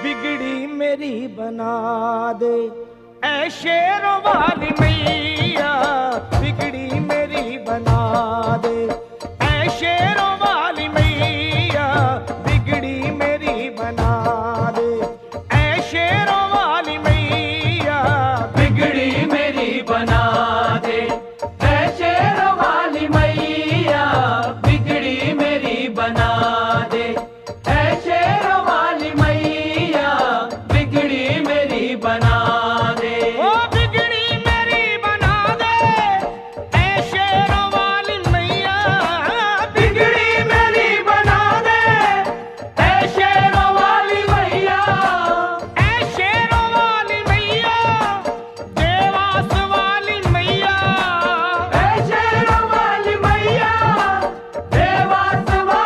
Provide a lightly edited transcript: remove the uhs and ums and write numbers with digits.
बिगड़ी मेरी बना दे, ऐ शेरों वाली मैया बिगड़ी मेरी बना दे।